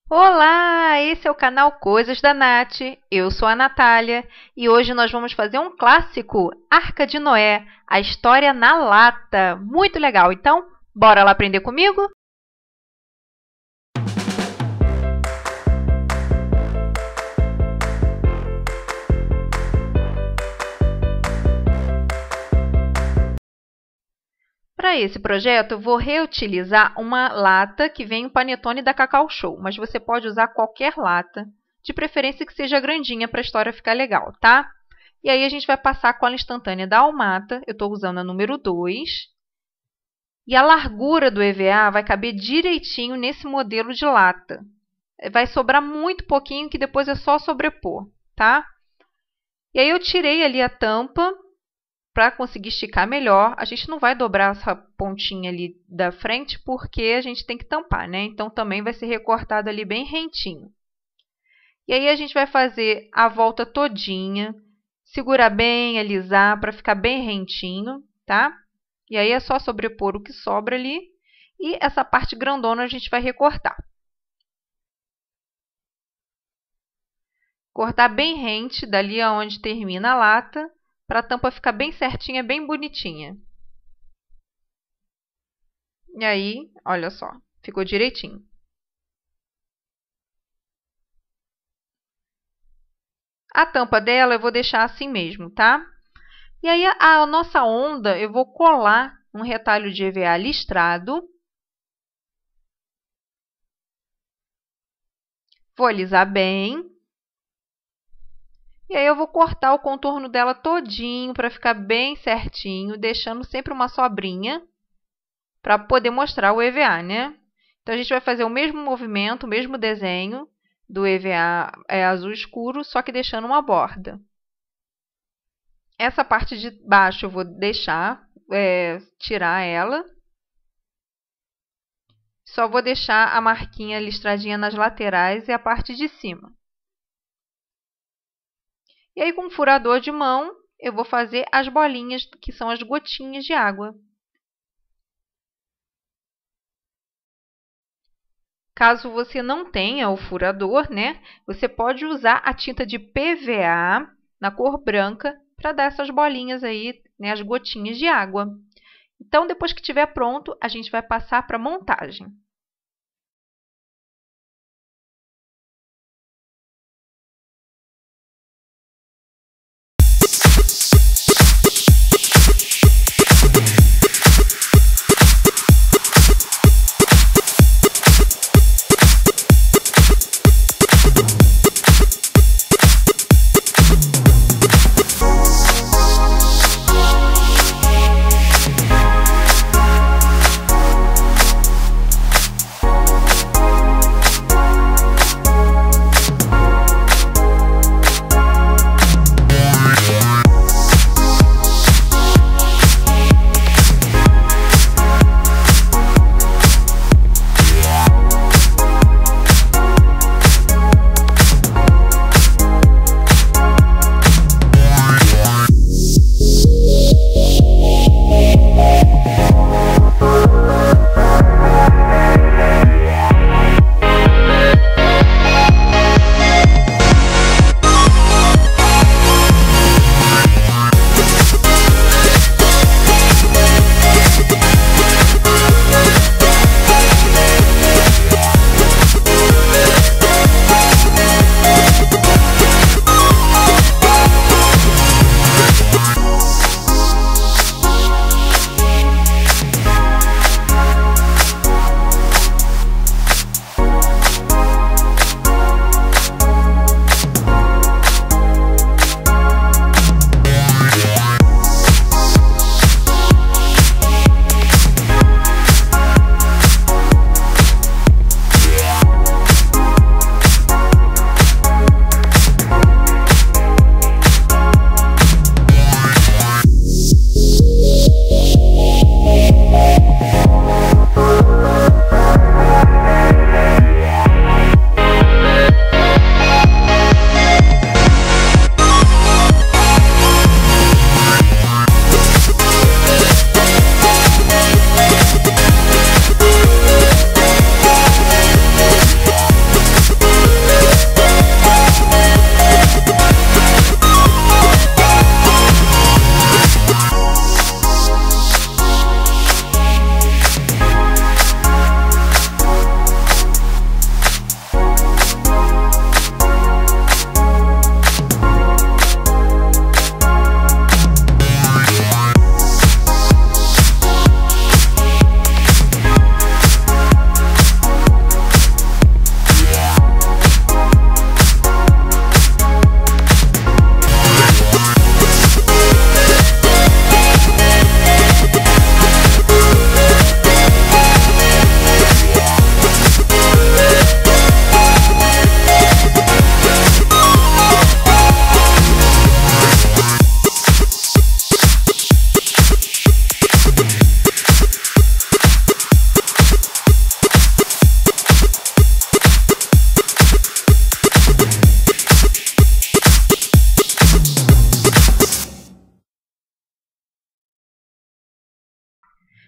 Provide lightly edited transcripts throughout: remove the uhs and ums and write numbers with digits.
Olá, esse é o canal Coisas da Nath. Eu sou a Natália e hoje nós vamos fazer um clássico, Arca de Noé, a história na lata. Muito legal, então bora lá aprender comigo? Para esse projeto, eu vou reutilizar uma lata que vem o panetone da Cacau Show, mas você pode usar qualquer lata, de preferência que seja grandinha para a história ficar legal, tá? E aí a gente vai passar a cola instantânea da Almata, eu estou usando a número 2, e a largura do EVA vai caber direitinho nesse modelo de lata. Vai sobrar muito pouquinho que depois é só sobrepor, tá? E aí eu tirei ali a tampa para conseguir esticar melhor. A gente não vai dobrar essa pontinha ali da frente porque a gente tem que tampar, né? Então também vai ser recortado ali bem rentinho. E aí a gente vai fazer a volta todinha, segurar bem, alisar para ficar bem rentinho, tá? E aí é só sobrepor o que sobra ali e essa parte grandona a gente vai recortar. Cortar bem rente dali aonde termina a lata, para a tampa ficar bem certinha, bem bonitinha. E aí, olha só, ficou direitinho. A tampa dela eu vou deixar assim mesmo, tá? E aí a nossa onda eu vou colar um retalho de EVA listrado. Vou alisar bem. E aí eu vou cortar o contorno dela todinho para ficar bem certinho, deixando sempre uma sobrinha para poder mostrar o EVA, né? Então a gente vai fazer o mesmo movimento, o mesmo desenho do EVA azul escuro, só que deixando uma borda. Essa parte de baixo eu vou deixar, tirar ela. Só vou deixar a marquinha listradinha nas laterais e a parte de cima. E aí, com um furador de mão, eu vou fazer as bolinhas, que são as gotinhas de água. Caso você não tenha o furador, né, você pode usar a tinta de PVA na cor branca para dar essas bolinhas aí, né, as gotinhas de água. Então, depois que estiver pronto, a gente vai passar para a montagem.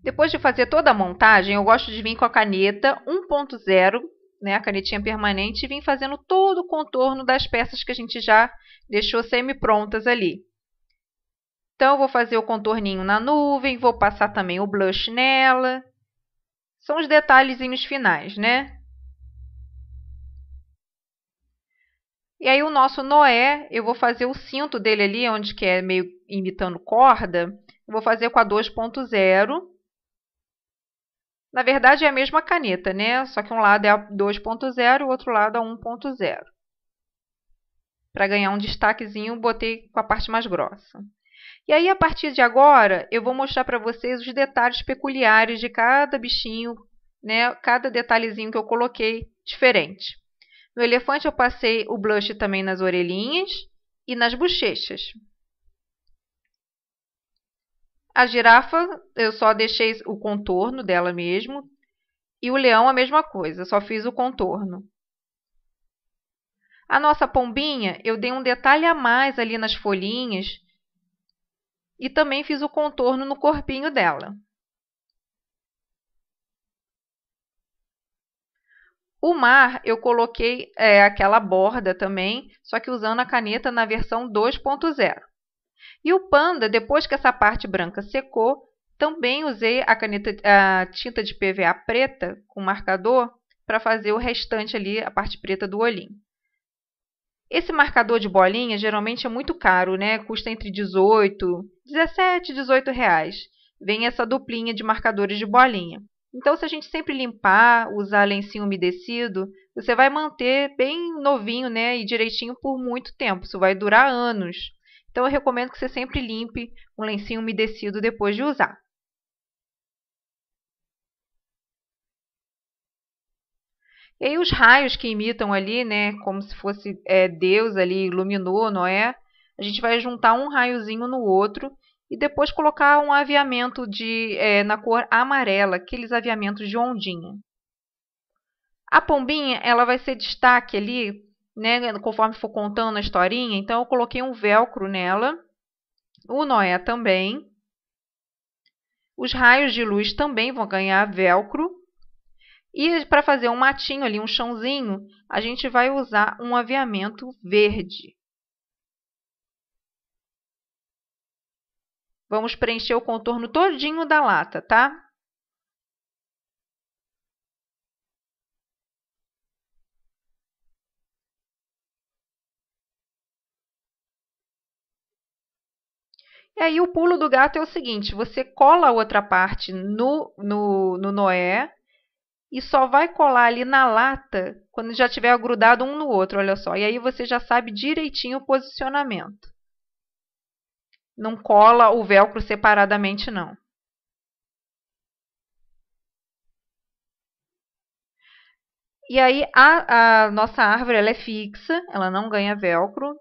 Depois de fazer toda a montagem, eu gosto de vir com a caneta 1.0, né, a canetinha permanente, e vim fazendo todo o contorno das peças que a gente já deixou semi-prontas ali. Então, eu vou fazer o contorninho na nuvem, vou passar também o blush nela. São os detalhezinhos finais, né? E aí, o nosso Noé, eu vou fazer o cinto dele ali, onde que é meio imitando corda. Eu vou fazer com a 2.0. Na verdade, é a mesma caneta, né? Só que um lado é a 2.0 e o outro lado é a 1.0. Para ganhar um destaquezinho, botei com a parte mais grossa. E aí, a partir de agora, eu vou mostrar para vocês os detalhes peculiares de cada bichinho, né? Cada detalhezinho que eu coloquei diferente. No elefante, eu passei o blush também nas orelhinhas e nas bochechas. A girafa, eu só deixei o contorno dela mesmo. E o leão, a mesma coisa, só fiz o contorno. A nossa pombinha, eu dei um detalhe a mais ali nas folhinhas e também fiz o contorno no corpinho dela. O mar, eu coloquei aquela borda também, só que usando a caneta na versão 2.0. E o panda, depois que essa parte branca secou, também usei a tinta de PVA preta com marcador para fazer o restante ali, a parte preta do olhinho. Esse marcador de bolinha geralmente é muito caro, né? Custa entre 17 e 18 reais. Vem essa duplinha de marcadores de bolinha. Então, se a gente sempre limpar, usar lencinho umedecido, você vai manter bem novinho, né? E direitinho por muito tempo. Isso vai durar anos. Então, eu recomendo que você sempre limpe um lencinho umedecido depois de usar. E aí os raios que imitam ali, né, como se fosse Deus ali iluminou Noé, a gente vai juntar um raiozinho no outro e depois colocar um aviamento na cor amarela, aqueles aviamentos de ondinha. A pombinha, ela vai ser destaque ali, né, conforme for contando a historinha, então eu coloquei um velcro nela, o Noé também. Os raios de luz também vão ganhar velcro. E para fazer um matinho ali, um chãozinho, a gente vai usar um aviamento verde. Vamos preencher o contorno todinho da lata, tá? E aí o pulo do gato é o seguinte, você cola a outra parte no Noé e só vai colar ali na lata quando já tiver grudado um no outro, olha só. E aí você já sabe direitinho o posicionamento. Não cola o velcro separadamente, não. E aí a nossa árvore ela é fixa, ela não ganha velcro.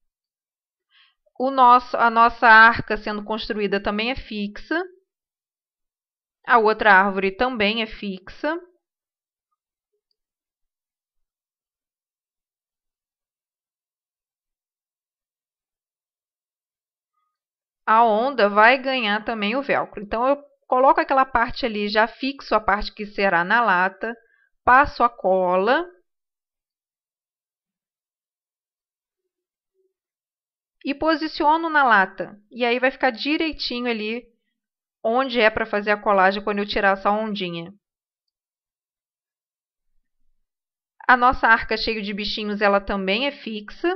A nossa arca sendo construída também é fixa. A outra árvore também é fixa. A onda vai ganhar também o velcro. Então, eu coloco aquela parte ali, já fixo a parte que será na lata, passo a cola e posiciono na lata. E aí vai ficar direitinho ali onde é para fazer a colagem quando eu tirar essa ondinha. A nossa arca cheia de bichinhos, ela também é fixa.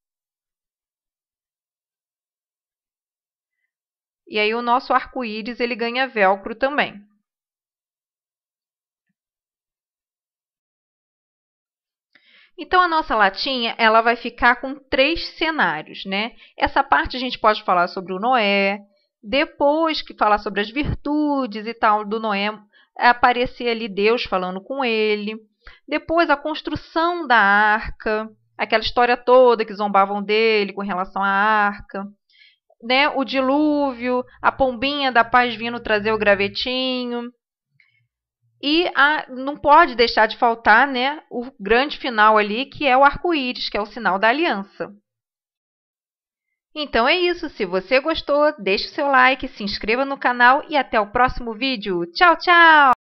E aí o nosso arco-íris, ele ganha velcro também. Então, a nossa latinha ela vai ficar com 3 cenários, né? Essa parte a gente pode falar sobre o Noé, depois que falar sobre as virtudes e tal do Noé, aparecer ali Deus falando com ele. Depois, a construção da arca, aquela história toda que zombavam dele com relação à arca. Né? O dilúvio, a pombinha da paz vindo trazer o gravetinho. E não pode deixar de faltar, né, o grande final ali, que é o arco-íris, que é o sinal da aliança. Então é isso. Se você gostou, deixe o seu like, se inscreva no canal e até o próximo vídeo. Tchau, tchau!